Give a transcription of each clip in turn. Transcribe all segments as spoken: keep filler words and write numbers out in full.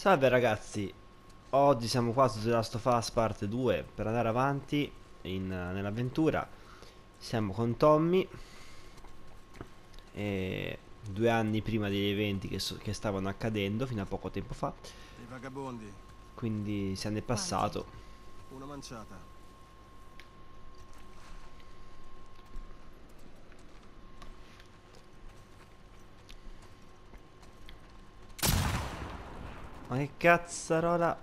Salve ragazzi, oggi siamo qua su The Last of Us Parte due per andare avanti in- nell'avventura. Siamo con Tommy, e due anni prima degli eventi che, so- che stavano accadendo fino a poco tempo fa, Dei vagabondi, quindi siamo nel Quanti? passato. una manciata. Ma che cazzarola.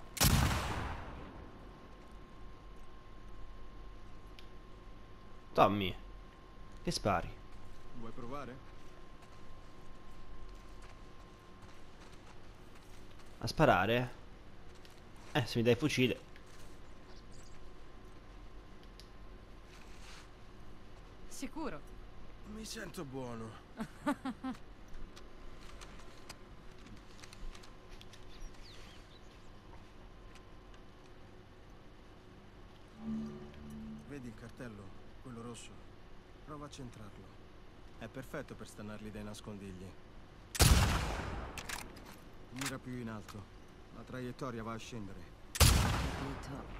Tommy, che spari? Vuoi provare? A sparare? Eh, se mi dai il fucile. Sicuro. Mi sento buono. Vedi il cartello? Quello rosso? Prova a centrarlo. È perfetto per stannarli dai nascondigli. Mira più in alto. La traiettoria va a scendere. Capito.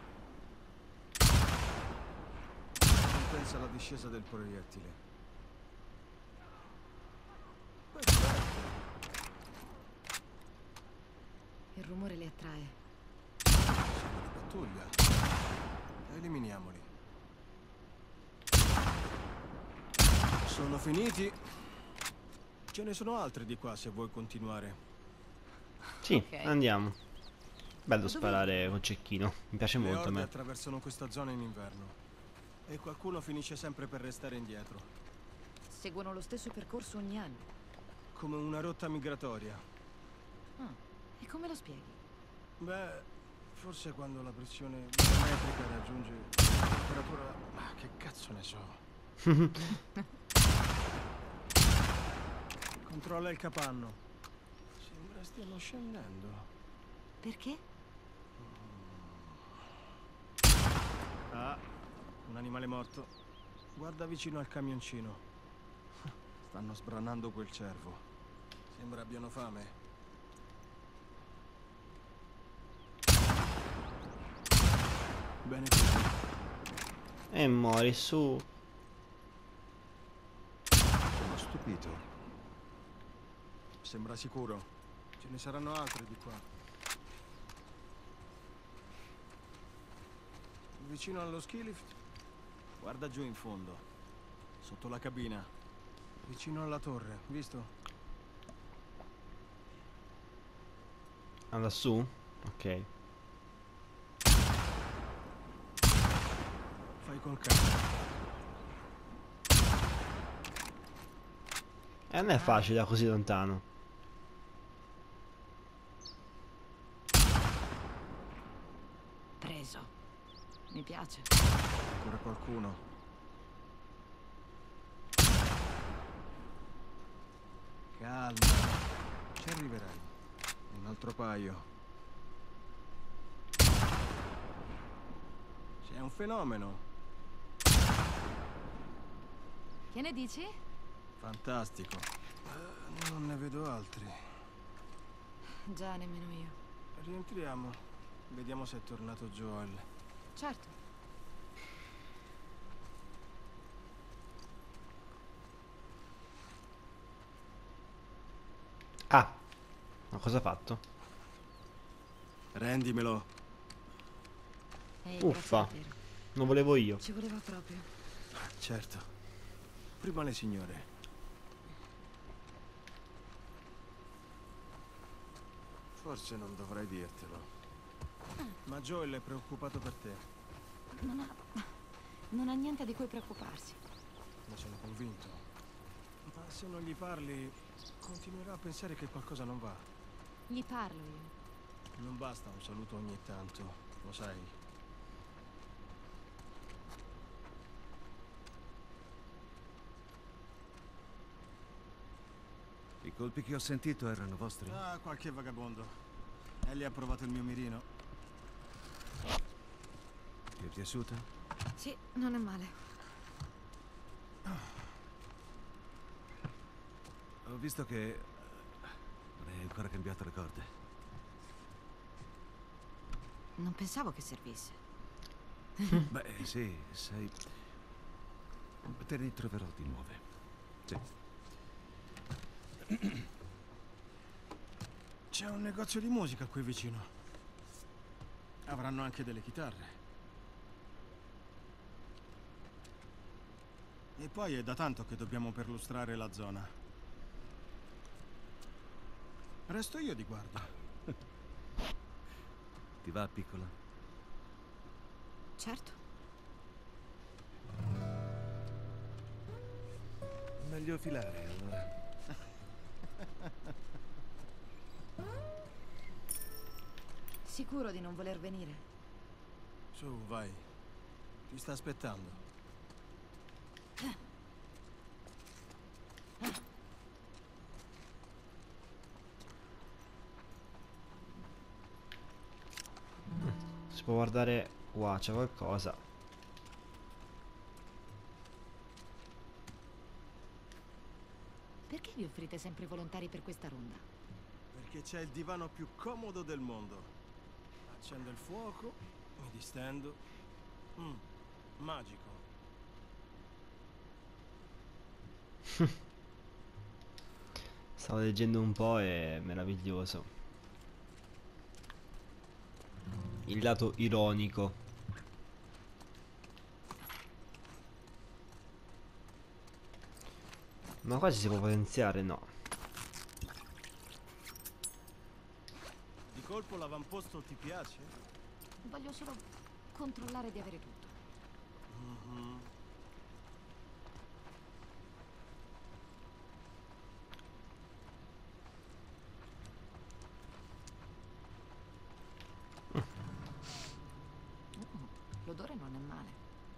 Compensa la discesa del proiettile. Perfetto. Il rumore li attrae. Sono di pattuglia. Eliminiamoli. Sono finiti. Ce ne sono altri di qua se vuoi continuare. Sì, Ok. andiamo. Bello Dove sparare col cecchino, mi piace Le molto a orde me. attraversano questa zona in inverno. E qualcuno finisce sempre per restare indietro. seguono lo stesso percorso ogni anno. Come una rotta migratoria. Ah, e come lo spieghi? Beh, forse quando la pressione barometrica raggiunge la temperatura... Ah, che cazzo ne so. Controlla il capanno. Sembra stiano scendendo. Perché? Ah, un animale morto. Guarda vicino al camioncino. Stanno sbranando quel cervo. Sembra abbiano fame. Bene così. E muori su. Sono stupito. Sembra sicuro. Ce ne saranno altri di qua. Vicino allo ski lift. Guarda giù in fondo. Sotto la cabina. Vicino alla torre, visto? Ah, lassù? Ok. Fai col cazzo. E non è facile da così lontano. Preso. Mi piace. Ancora qualcuno. Calma. Ci arriverai. Un altro paio. Sei un fenomeno. Che ne dici? Fantastico. Eh, non ne vedo altri. Già, nemmeno io. Rientriamo. Vediamo se è tornato Joel. Certo. Ah, ma cosa ha fatto? Rendimelo. Ehi, Uffa, grazie davvero. non volevo io. Ci voleva proprio. Certo. Prima le signore. Forse non dovrei dirtelo. Ma Joel è preoccupato per te. Non ha... Non ha niente di cui preoccuparsi. Ne sono convinto. Ma se non gli parli, continuerà a pensare che qualcosa non va. Gli parlo io. Non basta un saluto ogni tanto, lo sai. I colpi che ho sentito erano vostri? Ah, qualche vagabondo. Ellie ha provato il mio mirino. Ti è piaciuta? Sì, non è male. Ho visto che non hai ancora cambiato le corde. Non pensavo che servisse. Beh, sì, sai... Te ne troverò di nuove. Sì. C'è un negozio di musica qui vicino. Avranno anche delle chitarre. E poi è da tanto che dobbiamo perlustrare la zona. Resto io di guardia. Ti va, piccola? Certo. Meglio filare, allora. Sicuro di non voler venire? Su, vai. Ti sta aspettando. Si può guardare qua, c'è qualcosa. Perché vi offrite sempre volontari per questa ronda? Perché c'è il divano più comodo del mondo. Accendo il fuoco, mi distendo. Mm, magico. Stavo leggendo un po', è meraviglioso. Il lato ironico. Ma qua ci si può potenziare? No. Di colpo l'avamposto ti piace? Voglio solo controllare di avere tutto. Mhm. Mm, l'odore non è male.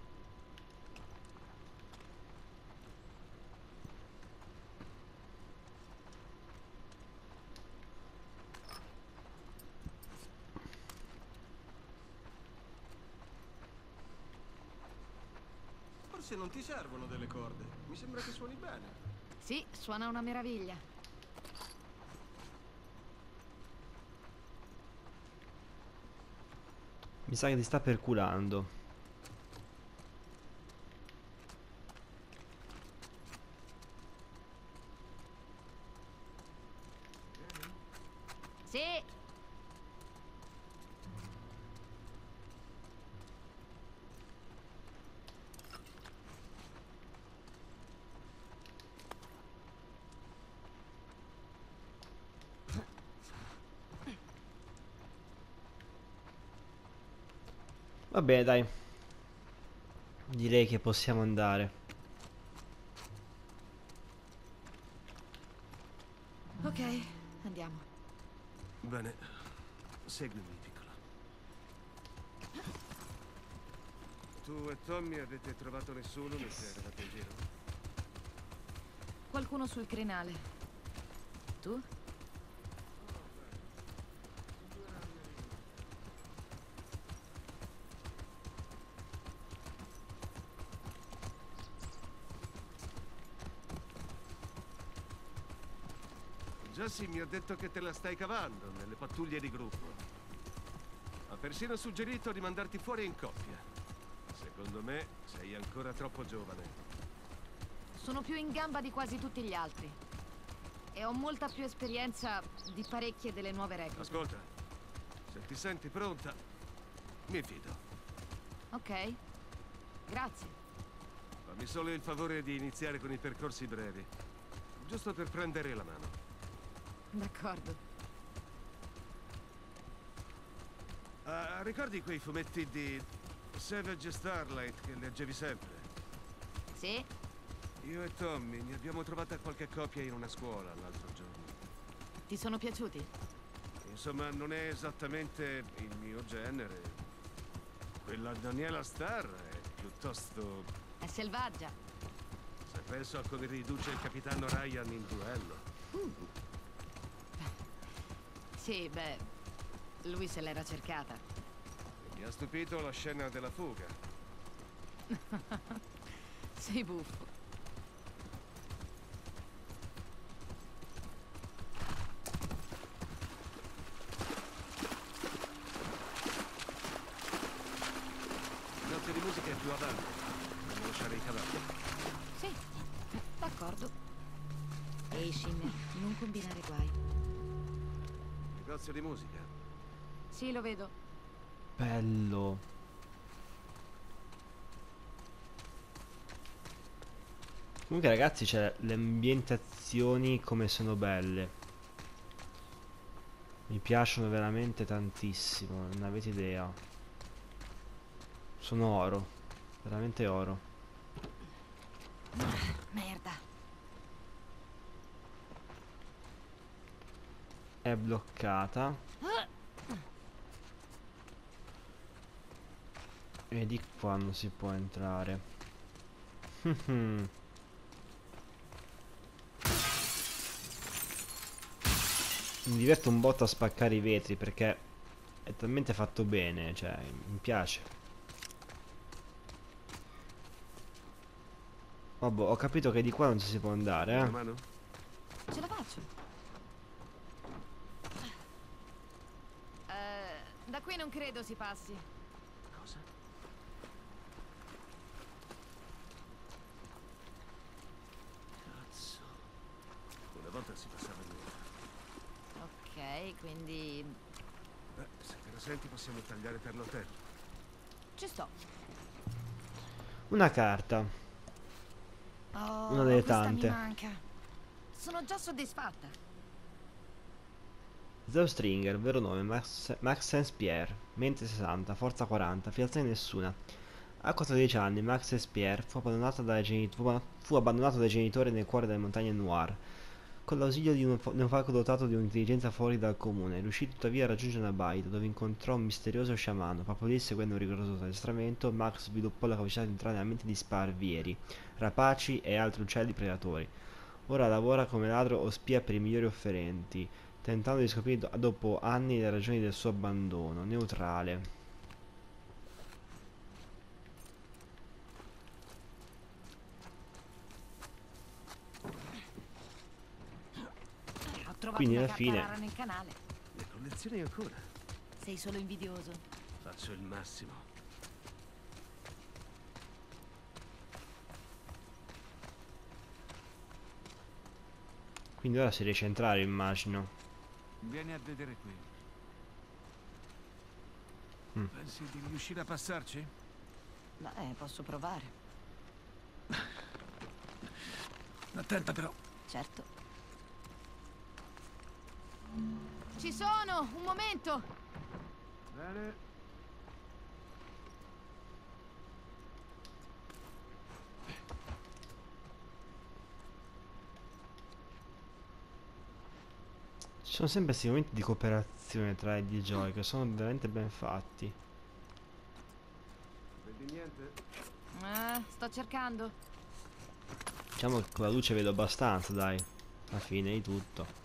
Forse non ti servono delle corde. Mi sembra che suoni bene. Sì, suona una meraviglia. Mi sa che ti sta perculando. Sì. Vabbè, dai. Direi che possiamo andare. Ok, andiamo. Bene, seguimi, piccola. Tu e Tommy avete trovato nessuno mentre eravate in giro? Qualcuno sul crinale. Tu? Jesse mi ha detto che te la stai cavando nelle pattuglie di gruppo. Ha persino suggerito di mandarti fuori in coppia. Secondo me sei ancora troppo giovane. Sono più in gamba di quasi tutti gli altri. E ho molta più esperienza di parecchie delle nuove regole. Ascolta, se ti senti pronta, mi fido. Ok. Grazie. Fammi solo il favore di iniziare con i percorsi brevi. Giusto per prendere la mano. D'accordo. Ah, ricordi quei fumetti di Savage Starlight che leggevi sempre? Sì? Io e Tommy ne abbiamo trovata qualche copia in una scuola l'altro giorno. Ti sono piaciuti? Insomma, non è esattamente il mio genere. Quella Daniela Starr è piuttosto... È selvaggia. Se penso a come riduce il capitano Ryan in duello. Sì, beh, lui se l'era cercata. Mi ha stupito la scena della fuga. Sei buffo. avanti. Dobbiamo lasciare i cavalli. Sì, d'accordo. Ehi, Shimmer, non combinare guai. Negozio di musica. Sì, lo vedo. Bello. Comunque ragazzi, cioè, le ambientazioni come sono belle. Mi piacciono veramente tantissimo, non avete idea. Sono oro, veramente oro. Merda. È bloccata. E di qua non si può entrare. Mi diverto un botto a spaccare i vetri perché è talmente fatto bene, cioè, mi piace. Vabbè, ho capito che di qua non ci si può andare, Una eh. mano? Ce la faccio. Eh, da qui non credo si passi. Cosa? Cazzo. Una volta si passava di nuovo. Ok, quindi Beh, se te la senti possiamo tagliare per l'hotel. ci sto. Una carta. Oh, Una delle questa tante. mi manca. Sono già soddisfatta. Zeustringer, vero nome, Max, Maxence Pierre, mente sessanta, forza quaranta, fidanzata nessuna. A quattordici anni, Maxence Pierre fu abbandonato dai, genit- fu, fu abbandonato dai genitori nel cuore delle montagne Noir. Con l'ausilio di un, di un falco dotato di un'intelligenza fuori dal comune, riuscì tuttavia a raggiungere una baita dove incontrò un misterioso sciamano. Proprio lì, seguendo un rigoroso addestramento, Max sviluppò la capacità di entrare nella mente di sparvieri, rapaci e altri uccelli predatori. Ora lavora come ladro o spia per i migliori offerenti, tentando di scoprire do- dopo anni le ragioni del suo abbandono. Neutrale. Ho trovato Quindi una alla carta fine rara nel canale. Le collezioni ancora? Sei solo invidioso. Faccio il massimo. Quindi ora si riesce a entrare, immagino. Vieni a vedere qui. Mm. Pensi di riuscire a passarci? Beh, posso provare. Attenta però. Certo. Ci sono! Un momento! Bene. Ci sono sempre questi momenti di cooperazione tra i D J che sono veramente ben fatti. Vedi niente? Eh, sto cercando. Diciamo che con la luce vedo abbastanza, dai. Alla fine di tutto.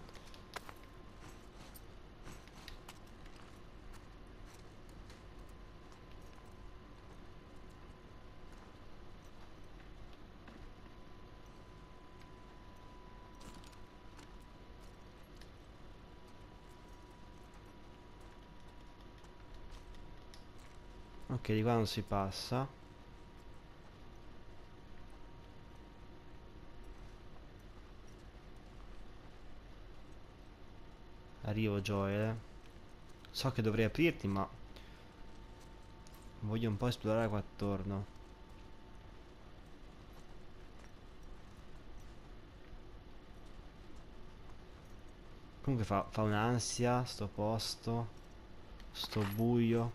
Ok, di qua non si passa. Arrivo, Joel. So che dovrei aprirti, ma voglio un po' esplorare qua attorno. Comunque fa, fa un'ansia sto posto. Sto buio.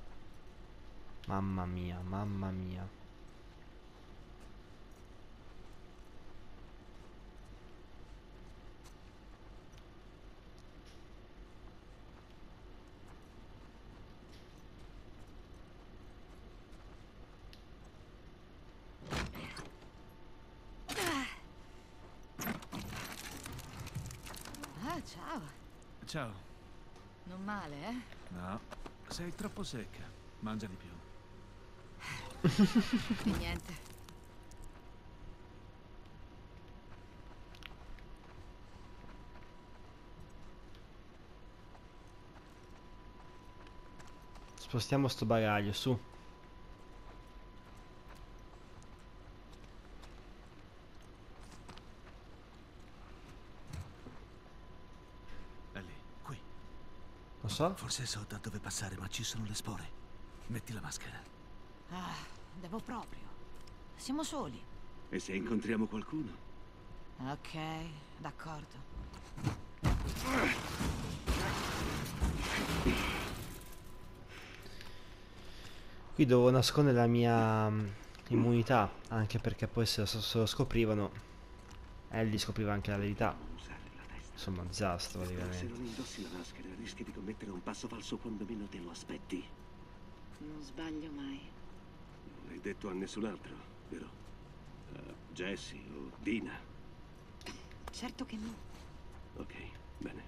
Mamma mia, mamma mia. Ah, ciao. Ciao. Non male, eh? No, sei troppo secca. Mangia di più. E niente. Spostiamo sto bagaglio, su. so. Forse so da dove passare, ma ci sono le spore. Metti la maschera. Ah, devo proprio. Siamo soli. E se incontriamo qualcuno? Ok, d'accordo. Qui devo nascondere la mia mm, immunità, anche perché poi se lo, se lo scoprivano, Ellie scopriva anche la verità. Non usare la testa. Insomma, un disastro Se praticamente. non indossi la maschera, rischi di commettere un passo falso quando meno te lo aspetti. Non sbaglio mai. Non l'hai detto a nessun altro, vero? A Jessie o Dina? Certo che no. Ok, bene.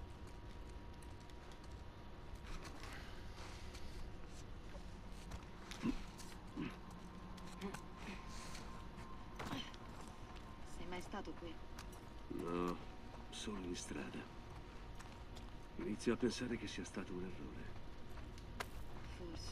Sei mai stato qui? No, solo in strada. Inizio a pensare che sia stato un errore. Forse.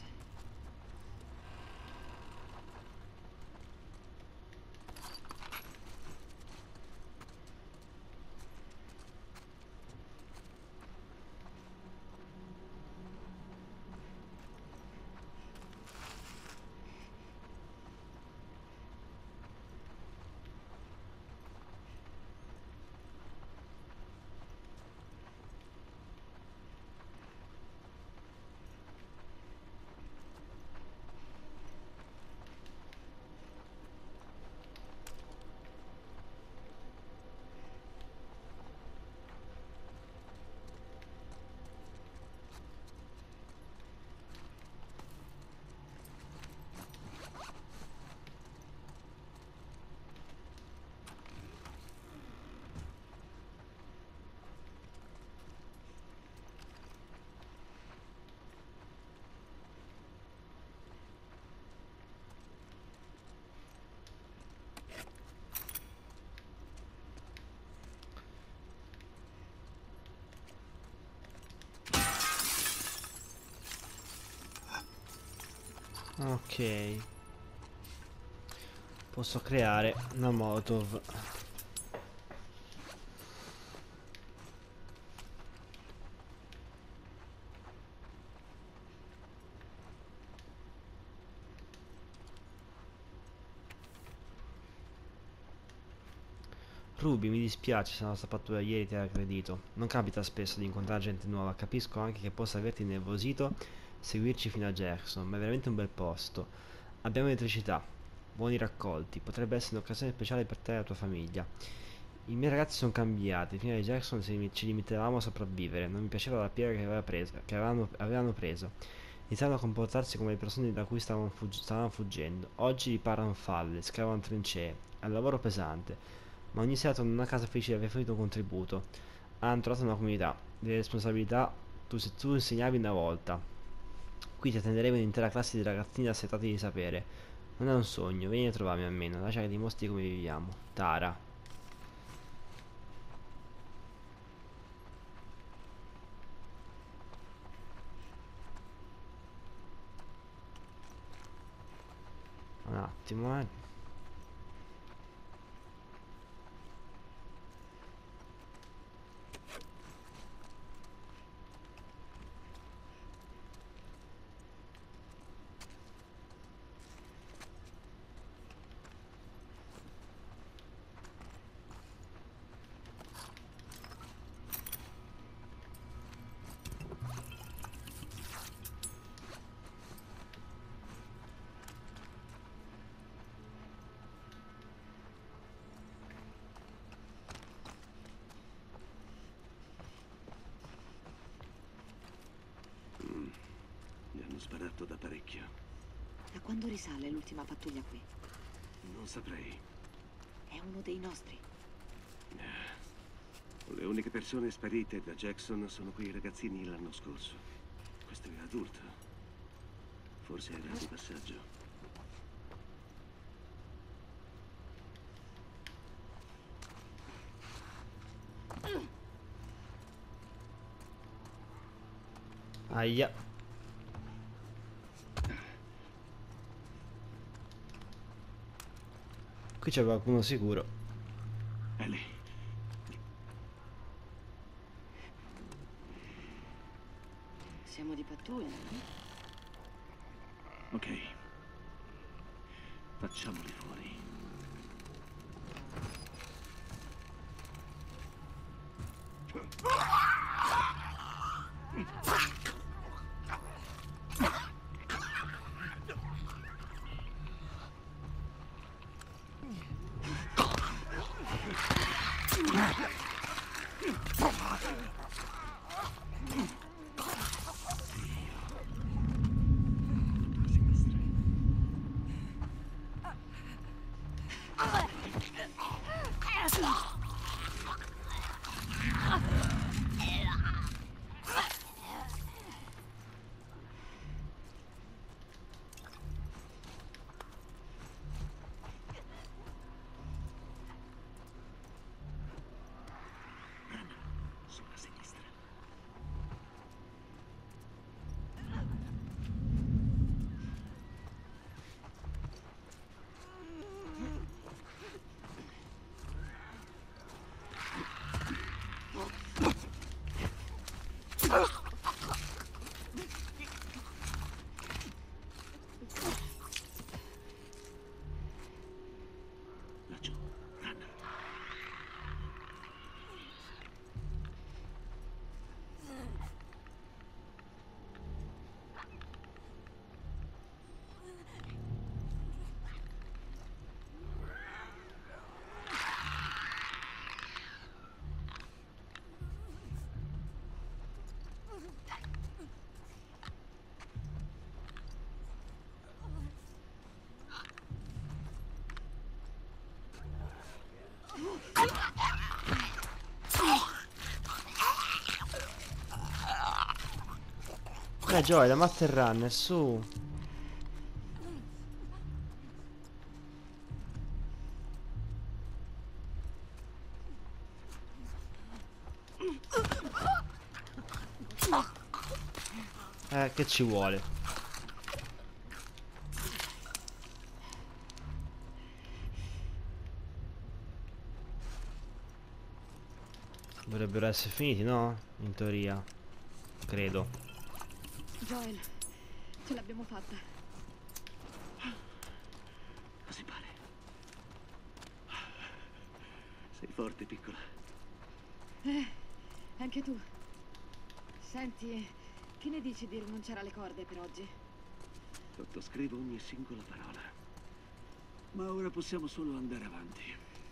Ok. Posso creare una Molotov. Ruby, mi dispiace se la nostra pattuglia ieri ti ha aggredito. Non capita spesso di incontrare gente nuova. Capisco anche che possa averti innervosito seguirci fino a Jackson, ma è veramente un bel posto. Abbiamo elettricità, buoni raccolti, potrebbe essere un'occasione speciale per te e la tua famiglia. I miei ragazzi sono cambiati, fino a Jackson ci ci limitavamo a sopravvivere, non mi piaceva la piega che, aveva presa, che avevano, avevano preso. Iniziarono a comportarsi come le persone da cui stavano, fugg stavano fuggendo. Oggi riparano falle, scavano trincee, è un lavoro pesante, ma ogni sera tornano a casa felici di aver fornito un contributo. Hanno trovato una comunità, delle responsabilità, tu, se tu insegnavi una volta. Qui ti attenderemo un'intera classe di ragazzini assetati di sapere. Non è un sogno, vieni a trovarmi almeno, lascia che dimostri come viviamo. Tara. Un attimo, eh. Mi hanno sparato da parecchio. Da quando risale l'ultima pattuglia qui? Non saprei. È uno dei nostri. Le uniche persone sparite da Jackson sono quei ragazzini l'anno scorso. Questo è adulto. Forse era di passaggio. Aia. Qui c'è qualcuno sicuro. Ellie. Siamo di pattuglia, no? Ok. Facciamoli fuori. Sulla sinistra. Laggiù. Anna. Eh Joy, la Master Runner, su. Eh, che ci vuole? Dovrebbero essere finiti, no? In teoria. Credo. Joel, ce l'abbiamo fatta. Così pare. Sei forte, piccola. Eh, anche tu. Senti, che ne dici di rinunciare alle corde per oggi? Sottoscrivo ogni singola parola. Ma ora possiamo solo andare avanti.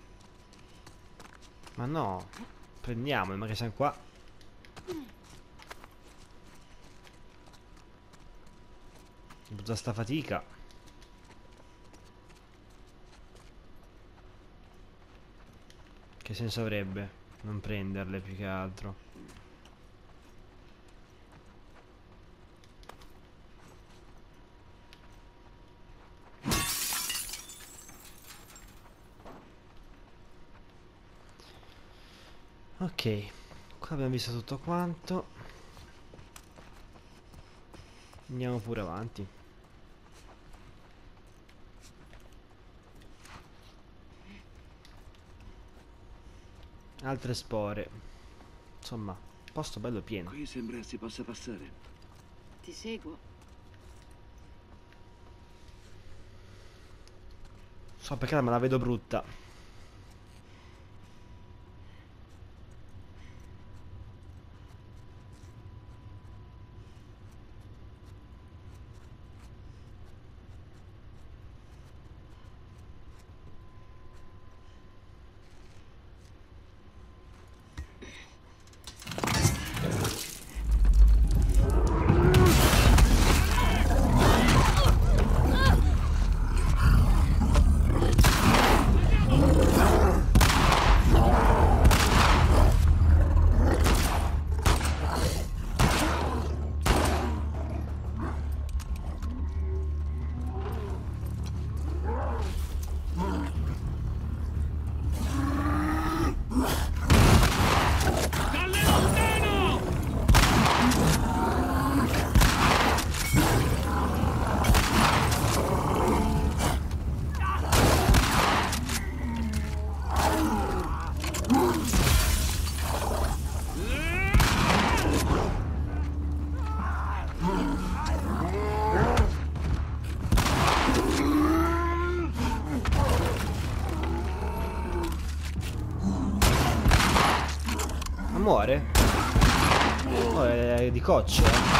Ma no. Prendiamo, ma che siamo qua. Tutta sta fatica. Che senso avrebbe non prenderle più che altro? Ok, qua abbiamo visto tutto quanto. Andiamo pure avanti. Altre spore. Insomma, posto bello pieno. Qui sembra si possa passare. Ti seguo. So perché me la vedo brutta. muore? Oh, è di cocce.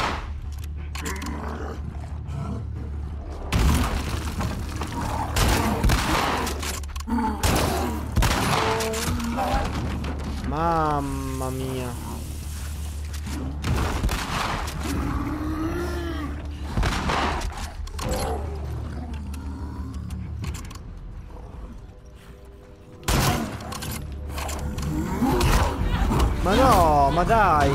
Mamma mia. Ma no, ma dai.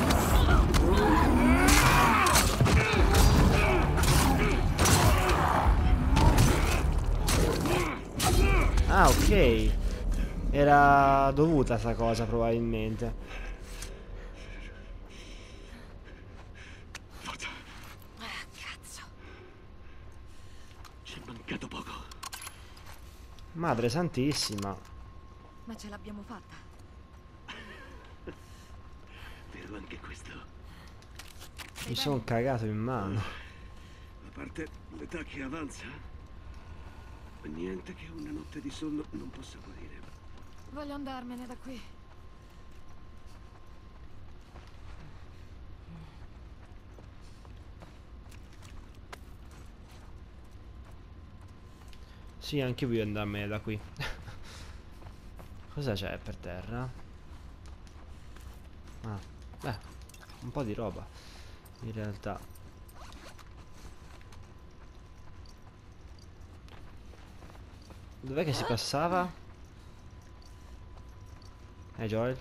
Ah, ok. Era dovuta sta cosa probabilmente. Forza, Ah, cazzo. ci è mancato poco. Madre santissima. Ma ce l'abbiamo fatta. Vero anche questo. Mi sono cagato in mano. A parte l'età che avanza, niente che una notte di sonno non possa guarire. Voglio andarmene da qui. Sì, anche io voglio andarmene da qui. Cosa c'è per terra? Ah, beh, un po' di roba. In realtà. Dov'è che si passava? Eh, Joel?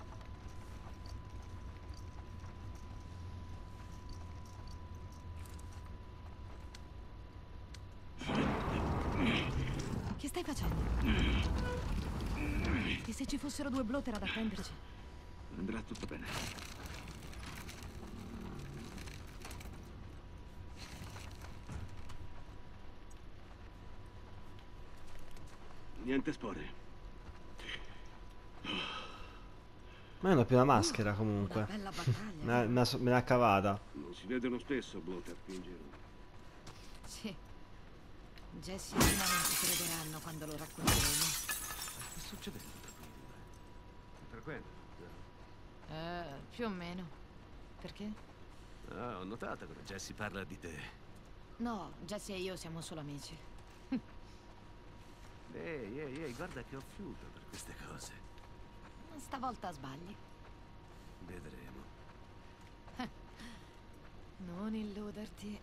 Che stai facendo? E se ci fossero due blotter ad attenderci? Andrà tutto bene. Niente spore. Ma io non ho più la maschera Una comunque. bella battaglia. Me l'ha- me l'ha so- me l'ha cavata. Non si vedono spesso blotter qui in giro. Sì. Jesse e Lina non ci crederanno quando lo racconteremo. Che sta succedendo tra quei due? È per quello. Eh, più o meno. Perché? Ah, ho notato che Jesse parla di te. No, Jesse e io siamo solo amici. Ehi, ehi, ehi, guarda che ho fiuto per queste cose. Stavolta sbagli. Vedremo. Non illuderti.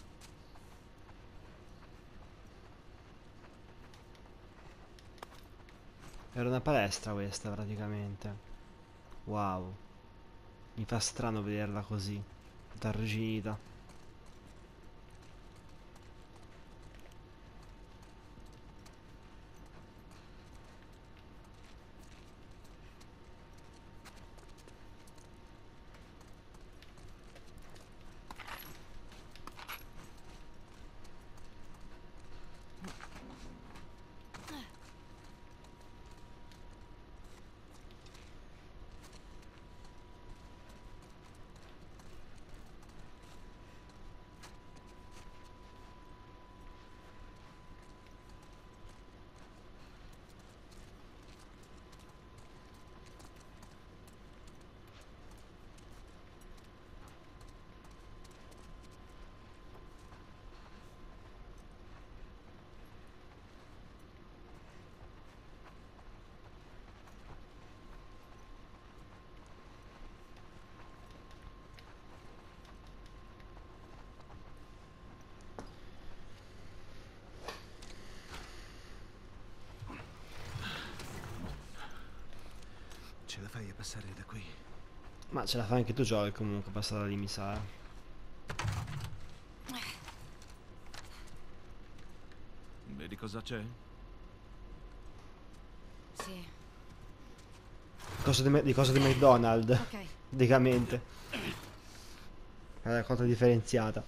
Era una palestra questa praticamente. Wow. Mi fa strano vederla così. Tutta arrugginita. Ce la fai a passare da qui? Ma ce la fai anche tu, Joel, comunque, passata lì, mi sa. eh. Vedi cosa c'è? Sì. Cosa di, di cosa di McDonald's, Ok. praticamente. È una cosa differenziata.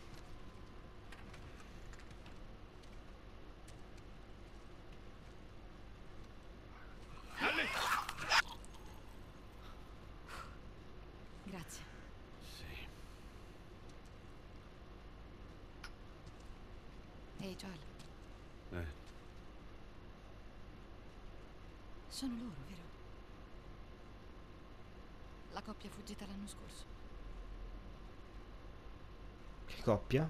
Grazie. Sì. Ehi, Joel. Eh, Sono loro, vero? coppia fuggita l'anno scorso. Che coppia?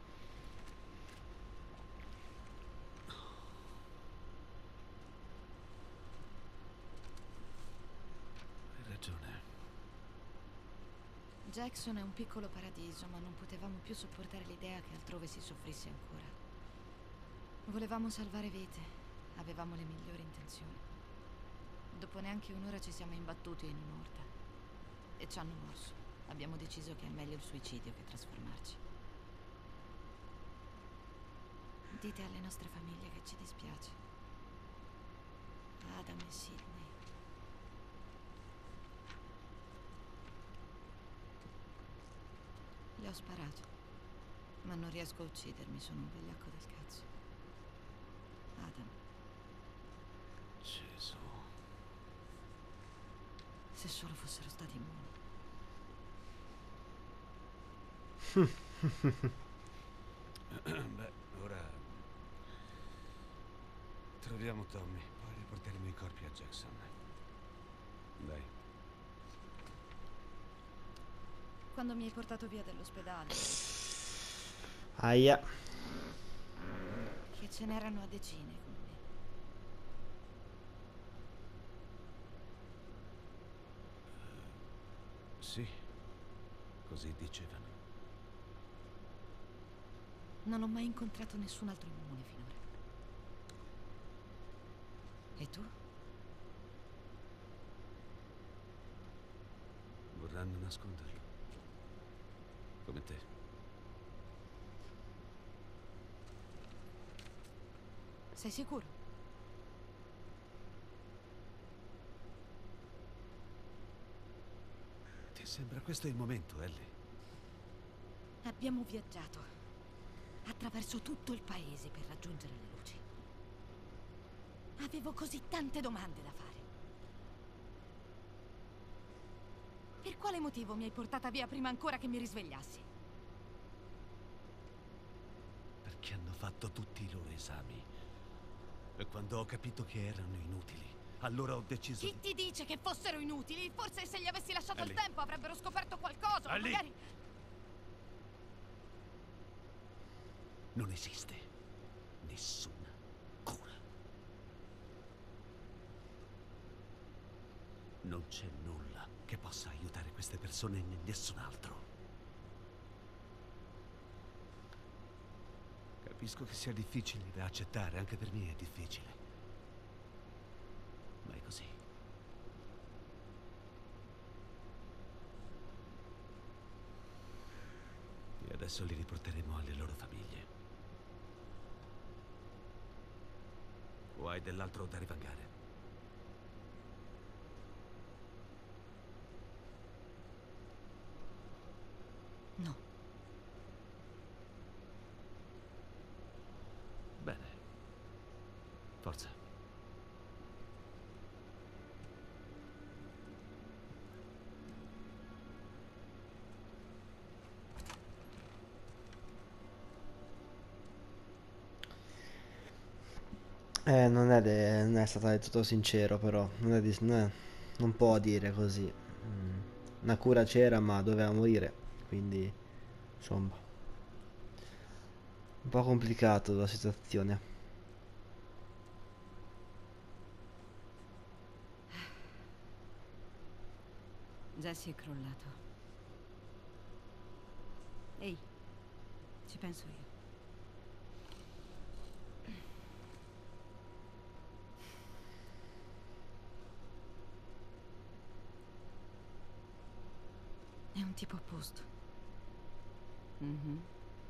Hai ragione. Jackson è un piccolo paradiso, ma non potevamo più sopportare l'idea che altrove si soffrisse ancora. Volevamo salvare vite, avevamo le migliori intenzioni. Dopo neanche un'ora ci siamo imbattuti in un'orda e ci hanno morso. Abbiamo deciso che è meglio il suicidio che trasformarci. Dite alle nostre famiglie che ci dispiace. Adam e Sydney. Le ho sparato, ma non riesco a uccidermi, sono un vigliacco del cazzo. Adam. Gesù. Se solo fossero stati immuni. Beh, ora troviamo Tommy, poi riporteremo i corpi a Jackson. Dai. Quando mi hai portato via dall'ospedale, Aia. che ce n'erano a decine con me. Sì, così dicevano. Non ho mai incontrato nessun altro immune finora. E tu? Vorranno nasconderlo. Come te. Sei sicuro? Ti sembra questo il momento, Ellie? Abbiamo viaggiato attraverso tutto il paese per raggiungere le luci. Avevo così tante domande da fare. Per quale motivo mi hai portata via prima ancora che mi risvegliassi? Perché hanno fatto tutti i loro esami. E quando ho capito che erano inutili, allora ho deciso Chi di... ti dice che fossero inutili? Forse se gli avessi lasciato Ellie. il tempo avrebbero scoperto qualcosa, o Ellie. magari... Non esiste nessuna cura. Non c'è nulla che possa aiutare queste persone né nessun altro. Capisco che sia difficile da accettare, anche per me è difficile. Ma è così. E adesso li riporteremo alle loro famiglie. O hai dell'altro da rivangare? No. Bene. Forza. Eh, non è, de- non è stata del tutto sincero, però. Non, è di- non è- non può dire così. Mm. Una cura c'era, ma doveva morire. Quindi, insomma, un po' complicato la situazione. Jesse è crollato. Ehi, ci penso io. È un tipo a posto. Mhm.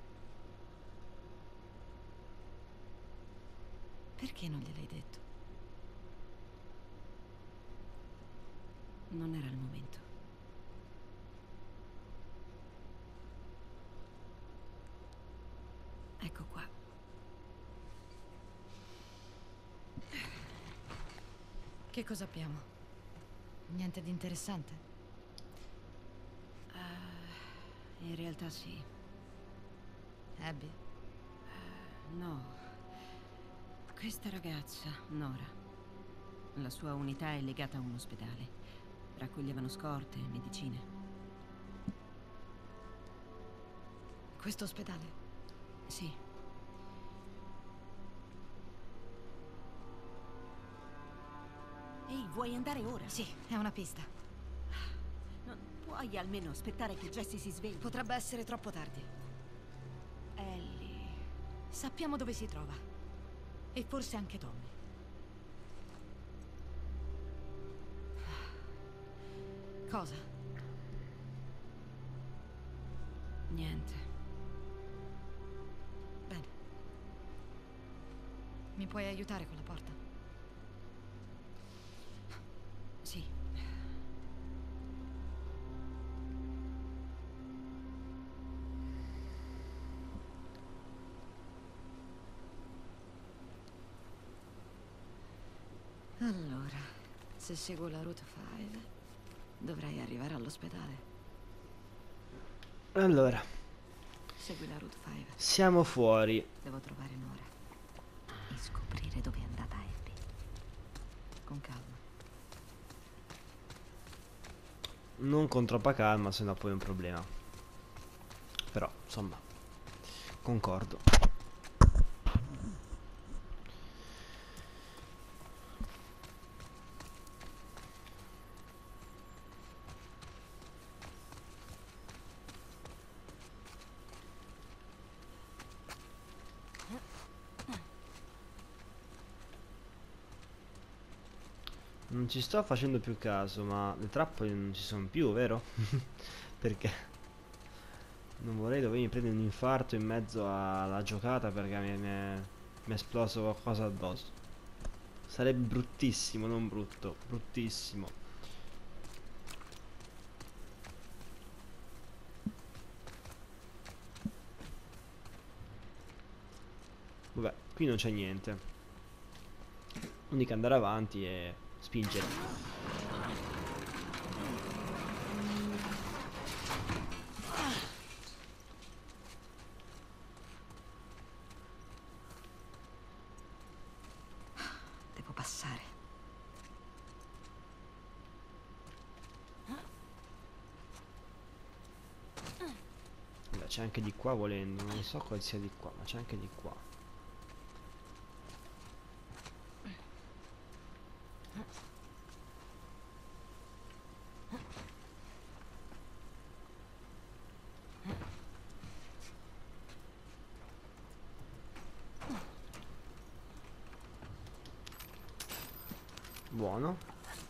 Perché non gliel'hai detto? Non era il momento. Ecco qua. Che cosa abbiamo? Niente di interessante? Uh, in realtà sì. Abby? Uh, no. Questa ragazza, Nora. La sua unità è legata a un ospedale. Raccoglievano scorte, medicine. Questo ospedale? Sì. Ehi, vuoi andare ora? Sì, è una pista. Non puoi almeno aspettare che Jesse si svegli? Potrebbe essere troppo tardi. Ellie... Sappiamo dove si trova. E forse anche Tommy. Cosa? Niente. Bene. Mi puoi aiutare con la porta? Sì. Allora, se seguo la Route cinque, dovrei arrivare all'ospedale. Allora, Segui la Route cinque. siamo fuori. Devo trovare Nora e scoprire dove è andata Abby. Con calma. Non con troppa calma, sennò poi è un problema. Però, insomma, concordo. Non ci sto facendo più caso, ma le trappole non ci sono più, vero? Perché non vorrei dovermi prendere un infarto in mezzo alla giocata perché mi, mi è, mi è esploso qualcosa addosso. Sarebbe bruttissimo, non brutto, bruttissimo. Vabbè, qui non c'è niente. L'unica andare avanti e spingere. Devo passare. Vabbè, c'è anche di qua volendo, non so quale sia di qua, ma c'è anche di qua. Buono.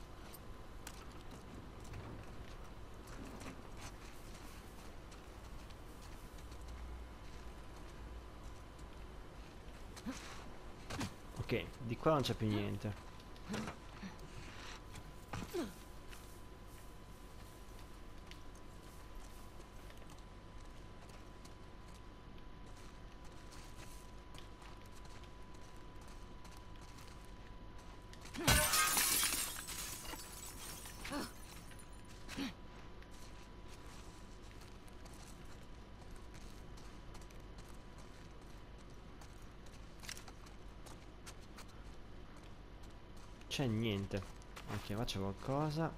Ok, di qua non c'è più niente. C'è niente. Ok, faccio qualcosa.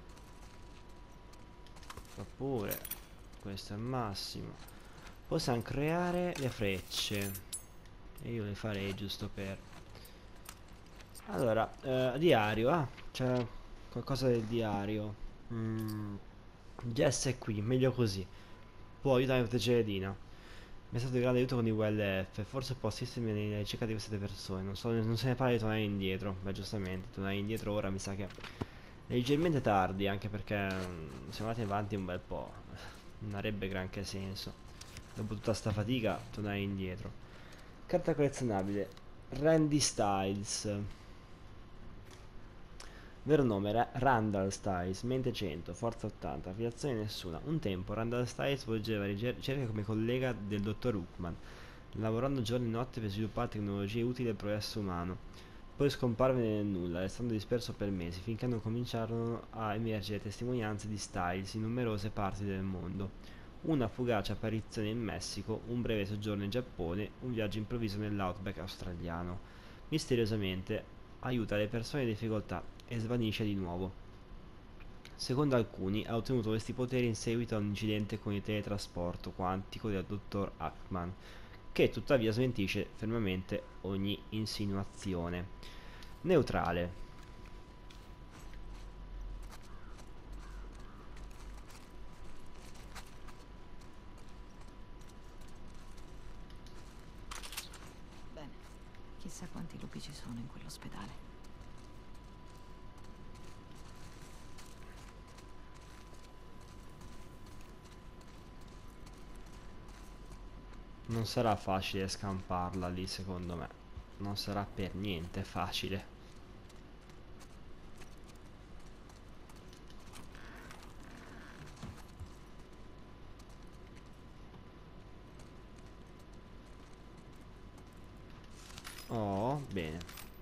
Fa pure. Questo è il massimo. Possiamo creare le frecce. E io le farei giusto per... Allora, eh, diario. Ah, c'è qualcosa del diario. Mm. Jess è qui, meglio così. Può aiutarmi a proteggere Dina. Mi è stato di grande aiuto con i W L F. Forse può assistermi nella ricerca di queste persone. Non so, non se ne parla di tornare indietro. Beh, giustamente, tornare indietro ora mi sa che è leggermente tardi, anche perché mm, siamo andati avanti un bel po'. Non avrebbe granché senso. Dopo tutta sta fatica, tornare indietro. Carta collezionabile. Randy Styles. Vero nome era Randall Styles, mente cento, forza ottanta, affiliazione nessuna. Un tempo Randall Styles svolgeva ricerche come collega del dottor Hookman, lavorando giorno e notte per sviluppare tecnologie utili al progresso umano. Poi scomparve nel nulla, restando disperso per mesi, finché non cominciarono a emergere testimonianze di Styles in numerose parti del mondo. Una fugace apparizione in Messico, un breve soggiorno in Giappone, un viaggio improvviso nell'outback australiano. Misteriosamente aiuta le persone in difficoltà e svanisce di nuovo. Secondo alcuni ha ottenuto questi poteri in seguito a un incidente con il teletrasporto quantico del dottor Hackman, che tuttavia smentisce fermamente ogni insinuazione. Neutrale. Bene, chissà quanti lupi ci sono in quell'ospedale. Non sarà facile scamparla lì, secondo me. Non sarà per niente facile. Oh, bene.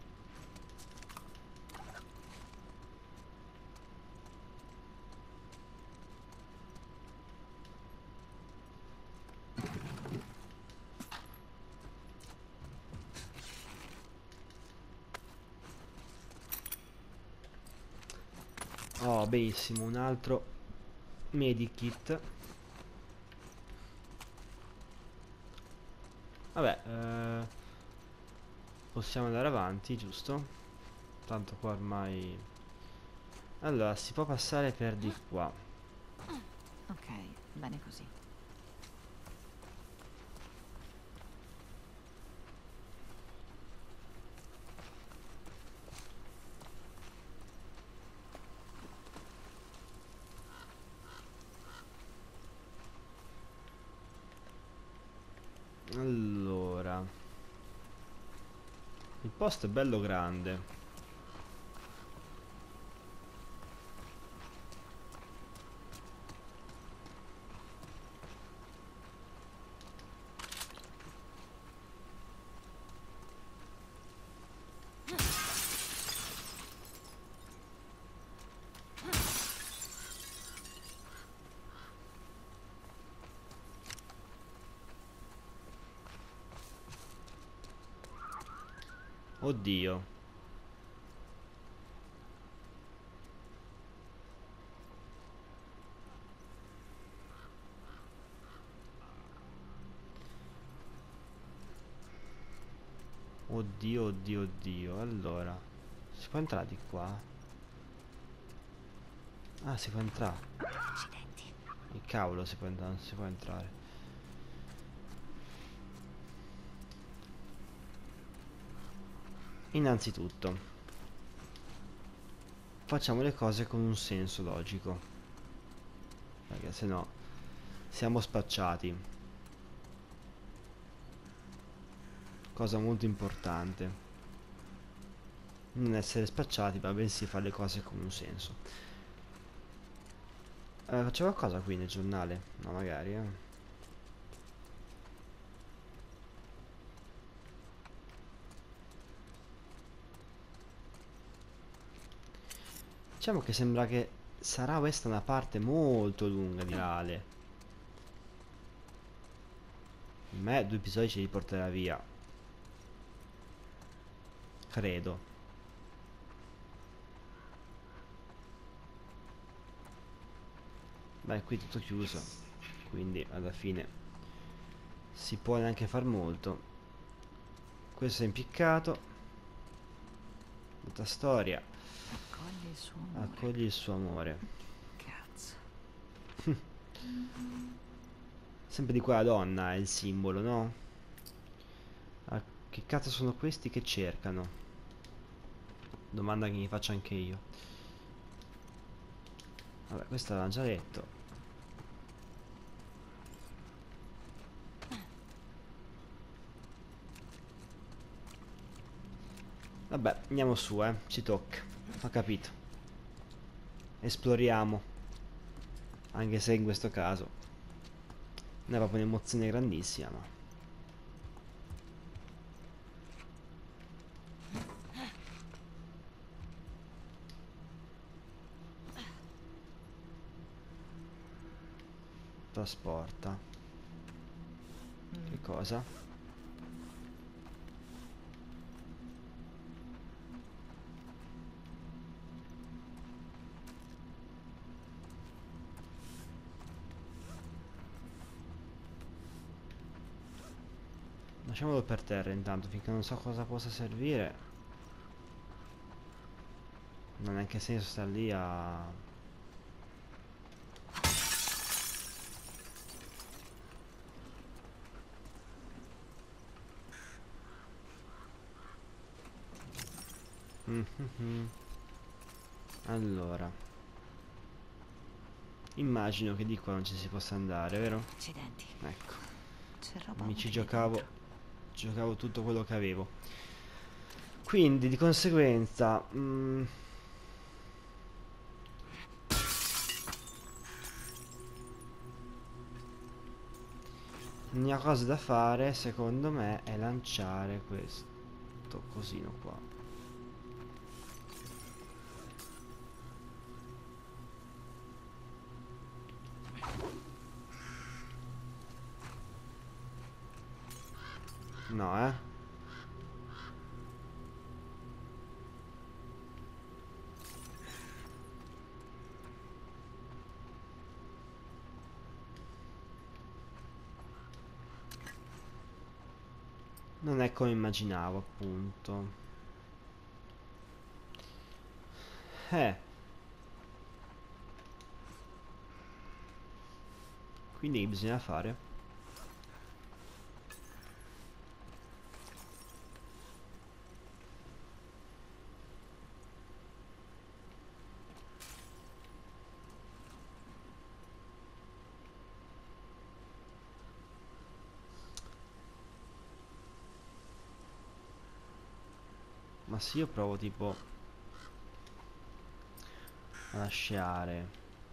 Oh, benissimo, un altro medikit. Vabbè, eh, possiamo andare avanti, giusto? Tanto qua ormai... Allora, si può passare per di qua. Ok, bene così. Allora, il posto è bello grande. Oddio. Oddio, oddio, oddio. Allora, si può entrare di qua? Ah, si può entrare. Accidenti. Il cavolo, si può entrare, non si può entrare. Innanzitutto, facciamo le cose con un senso logico, perché se no siamo spacciati. Cosa molto importante. Non essere spacciati, ma bensì fare le cose con un senso. Eh, c'è qualcosa qui nel giornale? No, magari, eh. Diciamo che sembra che sarà questa una parte molto lunga di Rale. A me due episodi ce li porterà via. Credo. Beh, qui è tutto chiuso. Quindi alla fine si può neanche far molto. Questo è impiccato. Molta storia. Accogli il suo amore. Accogli il suo amore. Cazzo. Sempre di quella donna è il simbolo, no? Ah, che cazzo sono questi che cercano? Domanda che mi faccio anche io. Vabbè, questo l'avevamo già detto. Vabbè, andiamo su, eh. Ci tocca. Ho capito. Esploriamo. Anche se in questo caso non è proprio un'emozione grandissima, ma... Trasporta. Che cosa? Lasciamolo per terra intanto, finché non so cosa possa servire. Non ha neanche senso stare lì a... Mm-hmm. Allora, immagino che di qua non ci si possa andare, vero? Accidenti. Ecco, C'è roba mi ci utile giocavo, dentro. giocavo tutto quello che avevo. Quindi di conseguenza, mm, l'unica cosa da fare, secondo me, è lanciare questo cosino qua. No, eh. Non è come immaginavo, appunto. Eh. Quindi che bisogna fare? Ma se io provo tipo a lasciare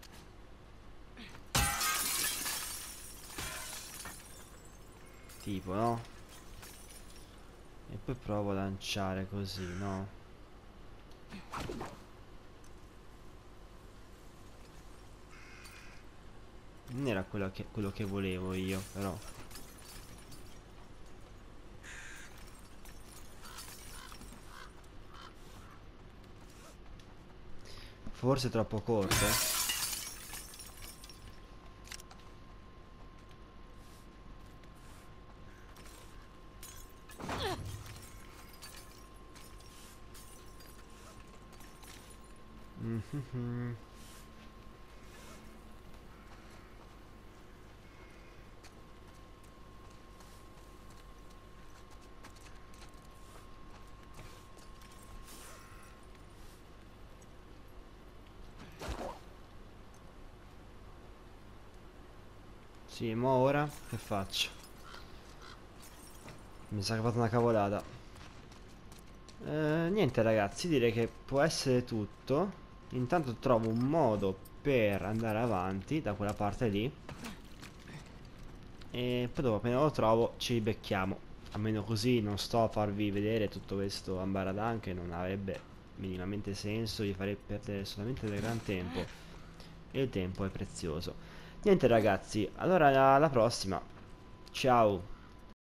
tipo, no? E poi provo a lanciare così, no? Non era quello che, quello che volevo io, però. Forse troppo corto. Mhm. Sì, ma ora che faccio? Mi sa che ho fatto una cavolata. Eh, niente ragazzi, direi che può essere tutto. Intanto trovo un modo per andare avanti da quella parte lì. E poi dopo appena lo trovo ci becchiamo. Almeno così non sto a farvi vedere tutto questo ambaradan che non avrebbe minimamente senso, gli farei perdere solamente del gran tempo. E il tempo è prezioso. Niente ragazzi, allora alla prossima. Ciao.